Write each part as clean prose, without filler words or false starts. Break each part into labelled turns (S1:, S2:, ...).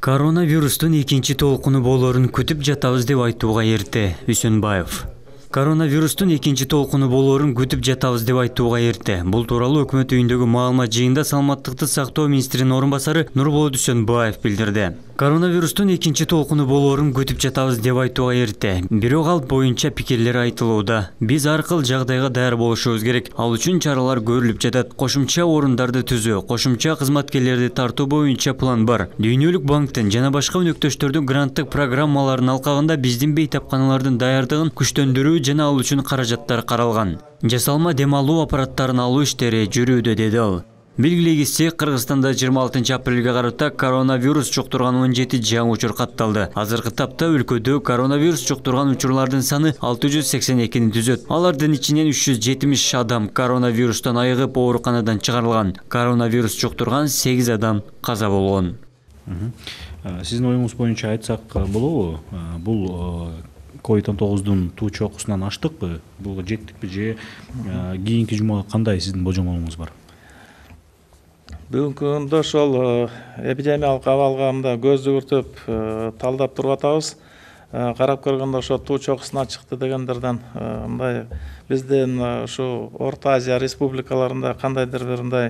S1: Коронавирустун экинчи толкуну болоорун күтүп жатабыз деп айтууга эрте. Үсөнбаев. Коронавирустун экинчи толкуну болоорун күтүп жатабыз деп айтууга эрте. Бул тууралуу өкмөт үйүндөгү маалымат жыйынында саламаттыкты сактоо министринин орун басары Нурболот Үсөнбаев билдирди. Коронавирустун экинчи толкуну болоорун күтүп жатабыз деп айтууга эрте. Бирок ал боюнча пикирлер айтылууда. Биз ар кыл жагдайга даяр болушубуз керек. Ал үчүн чаралар көрүлүп жатат. Кошумча орундарды түзүү, кошумча кызматкерлерди тартуу боюнча план бар. Дүйнөлүк банктын жана башка өнөктөштөрдүн гранттык программаларынын алкагында биздин бейтапканалардын даярдыгын күчтөндүрүү жана ал үчүн каражаттар каралган. Жасалма дем алуу аппараттарын алуу иштери жүрүүдө, деди ал. Белгилей кетсек, Кыргызстанда 26 апрелге карата коронавирус жуктурган 17 жаңы учур катталды. Азыркы тапта өлкөдө коронавирус жуктурган учурлардын саны 682-ни түзөт. Алардын ичинен 370 адам коронавирустан айыгып ооруканадан чыгарылган. Коронавирус жуктурган 8 адам каза болгон.
S2: Сиздин оюңуз боюнча айтсак болобу? Бул COVID-19 туу чокусунан аштыкпы? Буга жеттикпи же кийинки жумага кандай сиздин божомолуңуз бар?
S3: Бүгүнкү күндө ошол эпидемиялык абалга мындай көз жүгүртүп талдап туруп атабыз. Карап көргөндө ошо туу чокусуна чыкты дегендерден мындай биздин ушу Орто Азия республикаларында кандайдыр бир мындай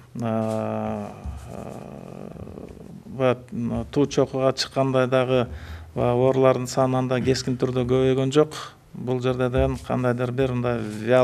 S3: туу чокуга чыккандай дагы оорулардын саны анда кескин түрдө көбөйгөн жок. Бул жерде деген кандайдыр бир мындай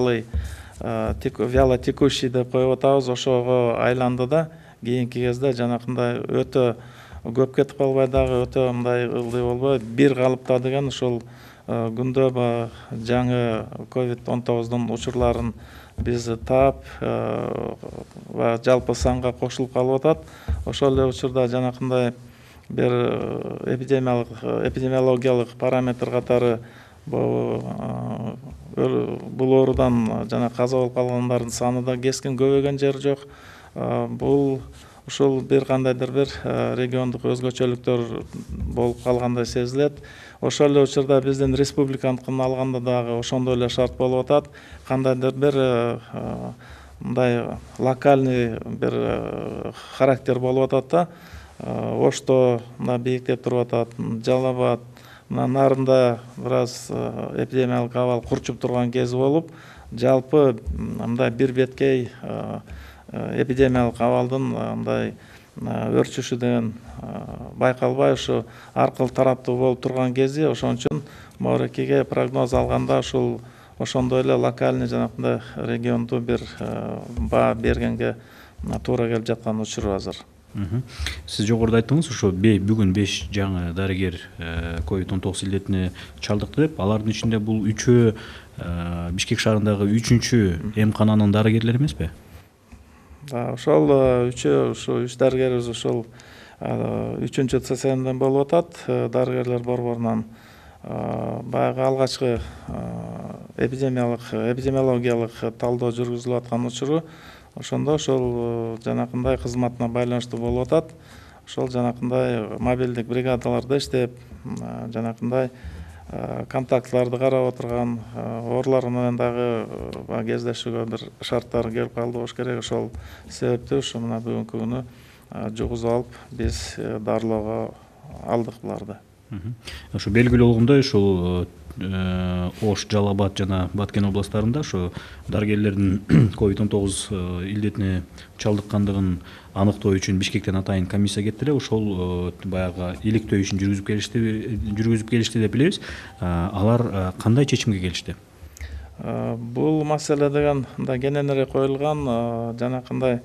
S3: вяло текущий деп коюп атабыз, ошого айланды да. Кийинки кезде жанакындай өтө көп кетип калбай дагы өтө мындай ылдый болбой, бир калыпта деген ошол күндө жаңы COVID-19 учурларын биз таап жалпы санга кошулуп калып атат. Ошол эле учурда жанакындай бир эпидемиологиялык параметр катары бул оорудан жана каза болуп калгандардын саны да кескин көбөйгөн жери жок. Бул ушул бир кандайдыр бир региондук өзгөчөлүктөр болуп калгандай сезилет. Ошол эле учурда биздин республиканыкын алганда дагы ошондой эле шарт болуп атат. Кандайдыр бир мындай локальный бир характер болуп атат да. Ошто мына бийиктеп туруп атат, Жалал Абад, нарында бир аз эпидемиялык абал курчуп турган кези болуп, жалпы мындай бир беткей эпидемиялык абалдын мындай өрчүшү деген байкалбай, ушу ар кыл тараптуу болуп турган кези. Ошон үчүн Моорекиге прогноз алганда ушул ошондой эле локальный жанакындай регионду бир баа бергенге туура келип жаткан учуру азыр.
S2: Сиз жогоруда айттыңыз, ошо бүгүн 5 жаңы дарыгер COVID-19 илдетине чалдыкты деп. Алардын ичинде бул үчөө Бишкек шаарындагы 3-чү эмкананын дарыгерлери эмеспи?
S3: Ошол үчөө, ушу 3 дарыгерибиз ошол 3-чү ЦСМден болуп атат, дарыгерлер борборунан. Баягы алгачкы эпидемиологиялык талдоо жүргүзүлүп аткан учуру ошондо ошол жанакындай кызматына байланыштуу болуп атат. Ошол жанакындай мобилдик бригадаларда иштеп, жанакындай контактларды карап отурган, оорулар менен дагы кездешүүгө бир шарттар келип калды болуш керек. Ошол себептүү ушу мына бүгүнкү күнү жугузуп алып биз дарылоого алдык буларды.
S2: Ошо белгилүү болгондой, ушул Ош, Жалал Абад жана Баткен областтарында ошо дарыгерлердин COVID-19 илдетине чалдыккандыгын аныктоо үчүн Бишкектен атайын комиссия кетти эле. Ошол баягы иликтөө ишин жүргүзүп келишти деп билебиз. Алар кандай чечимге келишти?
S3: Бул маселе деген мындай кененирээк коюлган, жанакындай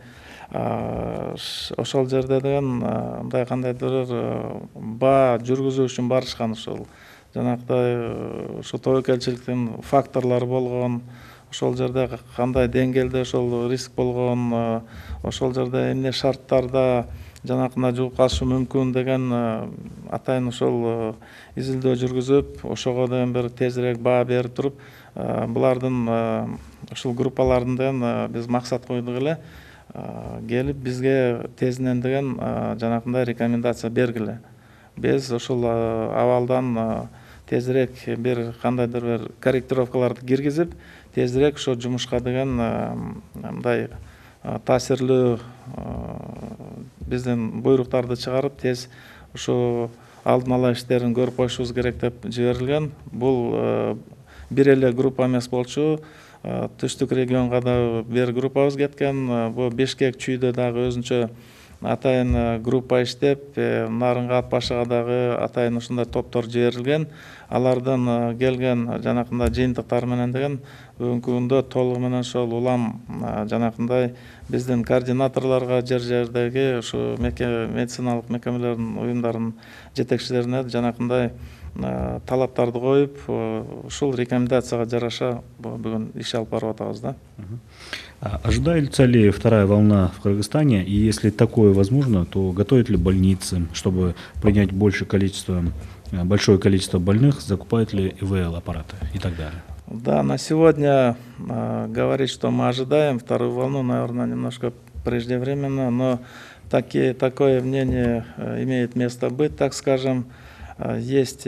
S3: ошол жерде деген мындай кандайдыр баа жүргүзүү үчүн барышкан. Ошол жанактай ушу тобокелчиликтин факторлору болгон, ошол жерде кандай деңгээлде ошол риск болгон, ошол жерде эмне шарттарда жанакындай жугуп калышы мүмкүн деген атайын ошол изилдөө жүргүзүп, ошого деген бир тезирээк баа берип туруп, булардын ушул группалардын деген биз максат койдук эле, келип бизге тезинен деген жанакындай рекомендация бергиле. Биз ушул абалдан тезирээк бир кандайдыр бир корректировкаларды киргизип, тезирээк ошо жумушка деген мындай таасирлүү биздин буйруктарды чыгарып, тез ушу алдын ала иштерин көрүп коюшубуз керек деп жиберилген. Бул бир эле группа эмес болчу. Түштүк регионга да бир группабыз кеткен. Бул Бишкек Чүйдө дагы өзүнчө атайын группа иштеп, Нарынга Ат Башыга дагы атайын ушундай топтор жиберилген. Алардан келген жанакындай жыйынтыктар менен деген бүгүнкү күндө толугу менен ошол улам жанакындай биздин координаторлорго жер жердеги ушу медициналык мекемелердин уюмдарынын жетекчилерине жанакындай талаптарды коюп, ушул рекомендацияга жараша бүгүн иш алып барып атабыз да.
S2: Ожидается ли вторая волна в Кыргызстане? И если такое возможно, то готовят ли больницы, чтобы принять большое количество больных, закупают ли ИВЛ-аппараты и так далее?
S3: Да, на сегодня говорить, что мы ожидаем вторую волну, наверное, немножко преждевременно, но такое мнение имеет место быть, так скажем. Есть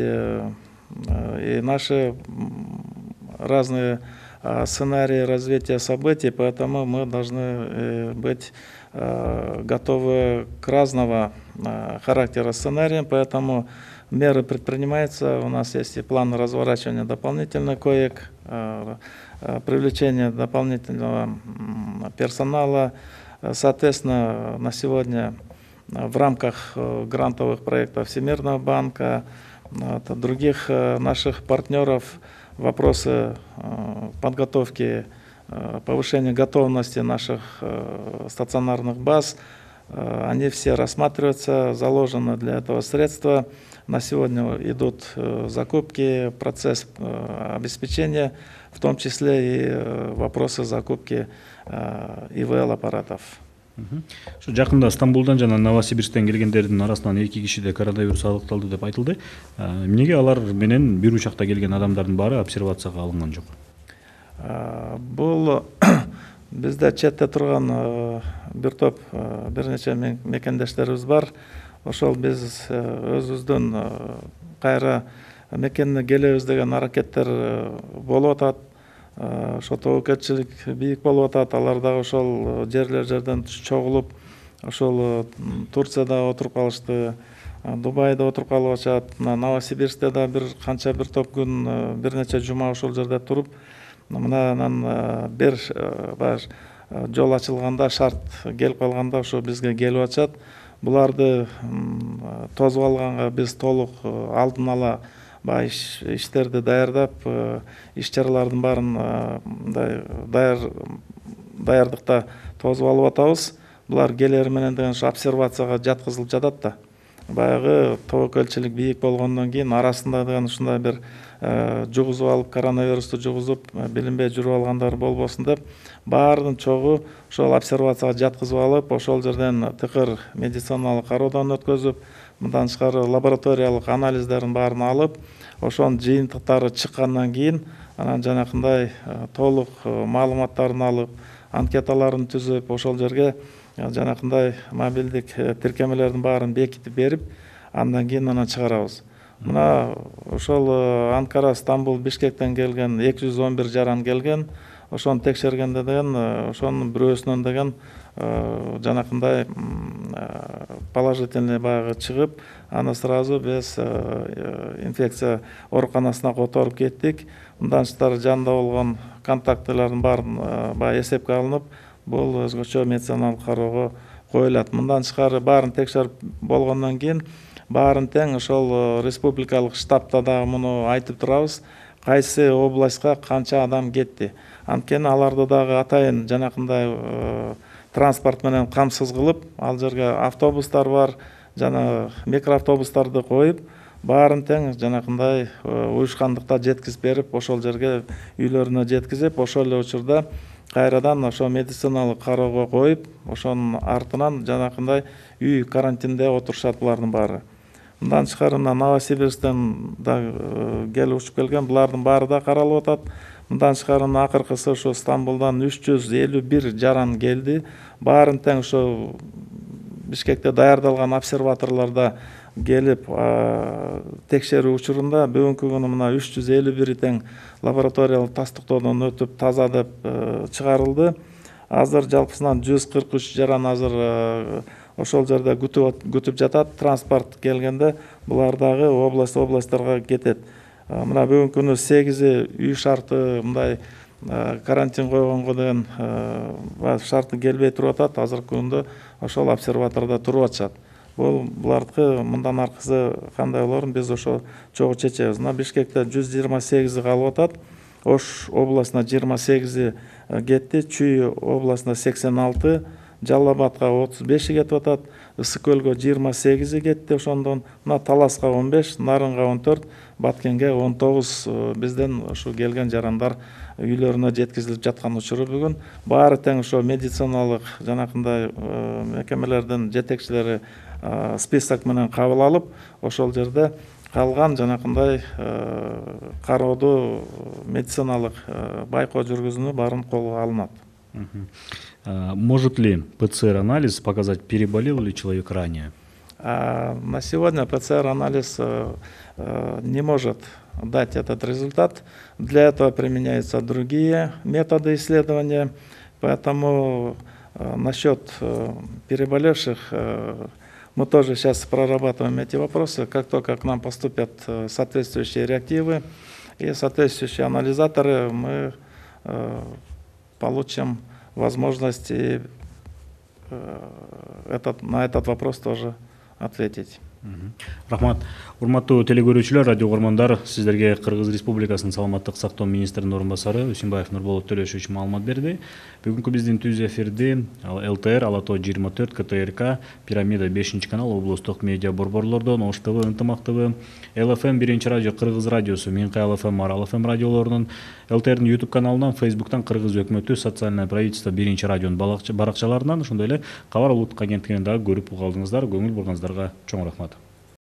S3: и наши разные сценарии развития событий, поэтому мы должны быть готовы к разного характера сценариям, поэтому меры предпринимаются. У нас есть и план разворачивания дополнительных коек, привлечения дополнительного персонала. Соответственно, на сегодня в рамках грантовых проектов Всемирного банка, других наших партнеров, вопросы подготовки, повышения готовности наших стационарных баз, они все рассматриваются, заложено для этого средства. На сегодня идут закупки, процесс обеспечения, в том числе и вопросы закупки ИВЛ-аппаратов.
S2: Жакында Стамбулдан жана Новосибирсктен келгендердин арасынан 2 кишиде коронавирус аныкталды деп айтылды. Эмнеге алар менен бир учакта келген адамдардын баары обсервацияга алынган жок?
S3: Бул бизде четте турган бир топ бир нече мекендештерибиз бар. Ошол биз өзүбүздөн кайра мекенине келебиз деген аракеттер болуп атат. Ошо тобокелчилик бийик болуп атат. Алар дагы ошол жерден чогулуп, ошол Турцияда отуруп калышты, Дубайда отуруп калып атышат. Новосибирскте да бир топ күн, бир нече жума ошол жерде туруп, мындан бир жол ачылганда, шарт келип калганда ошо бизге келип атышат. Буларды тосуп алганга биз толук алдын ала иштерди даярдап, иш чаралардын баарын даярдыкта тосуп алып атабыз. Булар келери менен деген обсервацияга жаткызылып жатат да. Баягы тобокелчилик бийик болгондон кийин арасында деген ушундай бир жугузуп алып, коронавирусту жугузуп, билинбей жүрүп алгандар болбосун деп, баардын чогу ошол обсервацияга жаткызып алып, ошол жерден тыкыр медициналык кароодон өткөзүп, мындан тышкары лабораториялык анализдерин баарын алып, ошонун жыйынтыктары чыккандан кийин анан жанакындай толук маалыматтарын алып, анкеталарын түзүп, ошол жерге жанакындай мобилдик тиркемелердин баарын бекитип берип, андан кийин анан чыгарабыз. Мына ошол Анкара, Стамбул, Бишкектен келген 211 жаран келген. Ошону текшергенде деген ошонун бирөөсүнөн деген жанакындай положительный баягы чыгып, аны сразу без инфекция ооруканасына которуп кеттик. Мындан тышкары жанында болгон контактылардын баарын баягы эсепке алынып, бул өзгөчө медициналык кароого коюлат. Мындан тышкары баарын текшерип болгондон кийин баарын тең ошол республикалык штабта дагы муну айтып турабыз. Кайсы областка канча адам кетти. Анткени аларды дагы атайын жанакындай транспорт менен камсыз кылып, ал жерге автобустар бар, жана микроавтобустарды коюп, баарын тең жанакындай уюшкандыкта жеткизип берип, ошол жерге үйлөрүнө жеткизип, ошол эле учурда кайрадан ошо медициналык кароого коюп, ошонун артынан жанакындай үй карантинде отурушат булардын баары. Мындан тышкары Новосибирсктен да келип учуп келген, булардын баары да каралып атат. Мындан тышкары акыркысы ошо Стамбулдан 351 жаран келди. Баарын тең ошо Бишкекте даярдалган обсерваторлордо келип текшерүү учурунда бүгүнкү күнү мына 351 тең лабораториялык тастыктоодон өтүп таза деп чыгарылды. Азыр жалпысынан 143 жаран азыр ошол жерде күтүп жатат. Транспорт келгенде булар дагы областтарга кетет. Мына бүгүнкү күнү 8 үй шарты мындай карантин койгонго деген шарты келбей туруп атат. Азыркы күндө ошол обсерватордо туруп атышат. Булардыкы мындан аркысы кандай болорун биз ошо чогуу чечебиз. Мына Бишкекте 128 калып атат. Ош областына 28 кетти, Чүй областына 86, Жалал Абадка 35 кетип атат, Ысык Көлгө 28 кетти. Ошондон мына Таласка 15, Нарынга 14, Баткенге 19 бизден ушу келген жарандар үйлөрүнө жеткизилип жаткан учуру бүгүн. Баары тең ошо медициналык жанакындай мекемелердин жетекчилери список менен кабыл алып, ошол жерде калган жанакындай кароодо медициналык байкоо жүргүзүүнү баарын колго алынат.
S2: Может ли ПЦР-анализ показать, переболел ли человек ранее?
S3: На сегодня ПЦР-анализ не может дать этот результат. Для этого применяются другие методы исследования. Поэтому насчет переболевших мы тоже сейчас прорабатываем эти вопросы. Как только к нам поступят соответствующие реактивы и соответствующие анализаторы, мы получим возможность на этот вопрос тоже ответить.
S2: Рахмат. Урматтуу телекөрүүчүлөр, радио угармандар, сиздерге Кыргыз Республикасынын саламаттык сактоо министринин орун басары Үсүнбаев Нурболот Төлөшович маалымат берди. Бүгүнкү биздин түз эфирди ЛТР, Ала Тоо 24, КТРК, Пирамида 5 канал, облустук медиа борборлордон, Ош ТВ, Ынтымак ТВ, ЛФМ 1 радио, Кыргыз радиосу, Минкай ЛФМ, Марал ФМ радиолорунун, ЛТРдин YouTube каналынан, Facebooктан, Кыргыз өкмөтү, социальное правительство 1 радионун баракчаларынан, ошондой эле Кабар улуттук агенттигинен дагы көрүп угалдыңыздар. Көңүл бурганыңыздарга чоң рахмат.